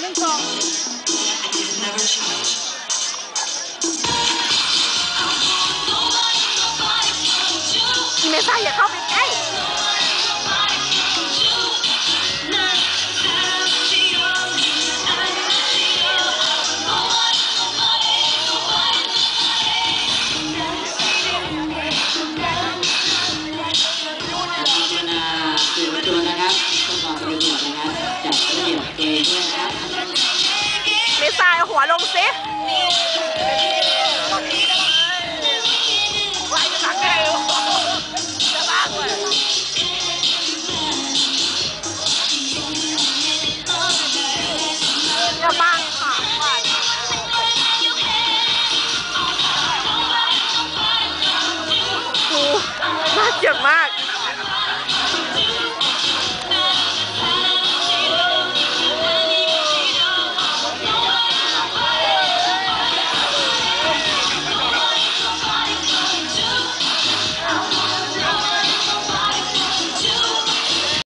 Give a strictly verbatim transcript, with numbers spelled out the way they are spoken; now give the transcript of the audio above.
หนึ่งสองอีเมซ่าอย่าเข้าไปใกล้ตัวนะครับต้องขอประโยชน์นะครับจัดระเบียบตัวเองด้วยนะครับเมซ่าหัวลงซิ